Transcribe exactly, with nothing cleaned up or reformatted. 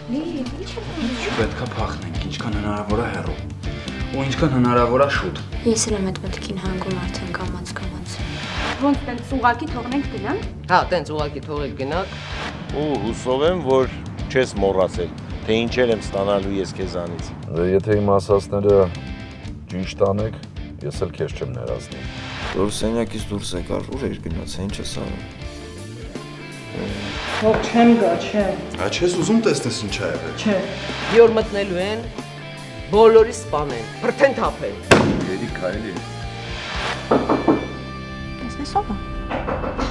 Լի, ի՞նչ է անում։ Չպետք է փախնենք, ինչքան հնարավոր է հեռու։ Ու ինչքան հնարավոր է շուտ։ Ես էլ եմ այդ մտքին հանգում արդեն կամաց կամաց։ Ոնց տենց ուղակի թողնենք գնանք։ Հա, տենց ուղակի թողեք գնանք։ Ու հուսով եմ, որ չես մոռացել, թե ինչեր եմ ստանալու ես քեզանից։ Եթե իմ ասածները ճիշտ անեք, ես էլ քեզ չեմ ներածնի։ Որ սենյակից դուրս եկար, ուր էր գնաց, ինչ ես անում։ Ո՞վ չեմ գա, չեմ։ Հա չես ուզում տեսնես ինչ ա եղել։ Չէ։ Մի օր մտնելու են, բոլորի սպանեն, բրդեն թափեն։ Երիք այլի։ Տեսնես ով է։